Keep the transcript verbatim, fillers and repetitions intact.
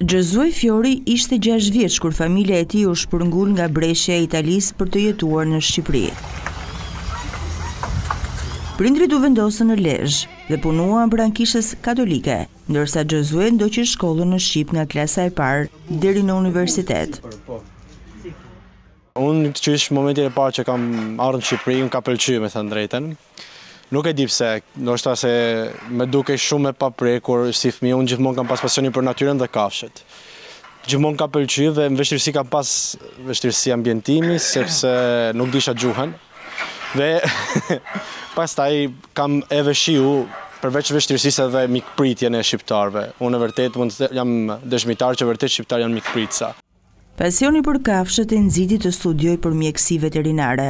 Gjosuaj Fiori ishte gjashtë vjeç kur familja e tij u shpërngul nga breshja e Italisë për të jetuar në Shqipëri. Prindrit u vendosën në Lezhë dhe punuan pranë kishës katolike, ndërsa Gjosuaj ndoqi shkollën në Shqip nga klasa e parë deri në universitet. Unë qysh momentin e parë që kam ardhur në Shqipëri, më ka pëlqyer me thënë drejtën. Nuk e di pse, ndoshta se më duke shumë e paprekur si fëmijë, unë gjithmonë kam pas pasionin për natyrën dhe kafshët. Gjithmonë ka pëlqyer dhe në vështirësi kam pas vështirësi ambientimi sepse nuk disha gjuhën. Dhe pastaj kam e vëshiu përveç vështirësisë edhe mikpritjen e shqiptarëve. Unë vërtet mund të jam dëshmitar që vërtet shqiptarë janë mikpritësa. Pasioni për kafshët e nxiti të studioj për mjekësi veterinare.